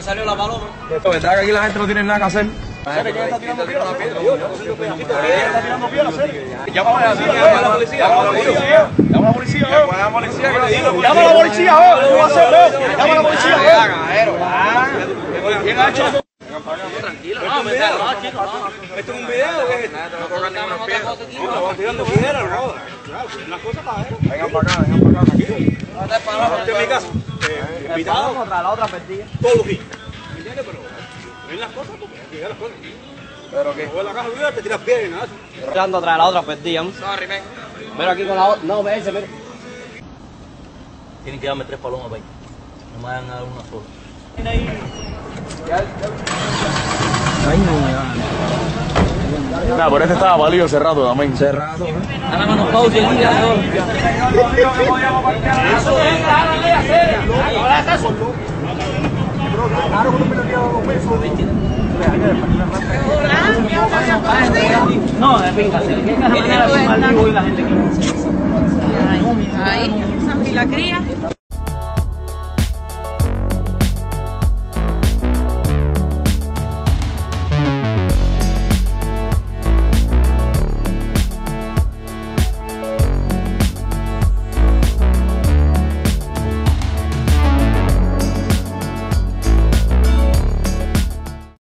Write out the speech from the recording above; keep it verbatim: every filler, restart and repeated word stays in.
salió la paloma. ¿Verdad que aquí la gente no tiene nada que hacer? ¿Quién está tirando piedra? Está tirando piedra, llama a la policía. Llama a la policía. Llama a la policía. Llama a la policía. Llama a la policía. Llama a la policía. ¿Quién ha hecho eso? Tranquilo, no, me está no, chico, no. ¿Esto es un video o qué es? No tocan ninguna piedra. No, estamos tirando piedra, no. Las cosas para él. Vengan para acá, vengan para acá, tranquilo. Este es mi caso. Invitado contra la otra perdida. todos los días. ¿Me entiendes? Pero ven las cosas porque hay que ver las cosas. ¿Pero qué? Voy a la caja de te tiras piedra y nada. Tirando atrás de la otra perdida. Sorry, man. Mira aquí con la otra. No, ve ese, mira. Tienen que darme tres palomas, país. No me van a dar una sola. Ay, no, ya. Nah, pero este estaba valido hace rato también. Hace rato, ¿eh? Dame mano pausa y guía. No, de pinga, se le queda la manera de y la gente aquí. Ahí, San Filacría.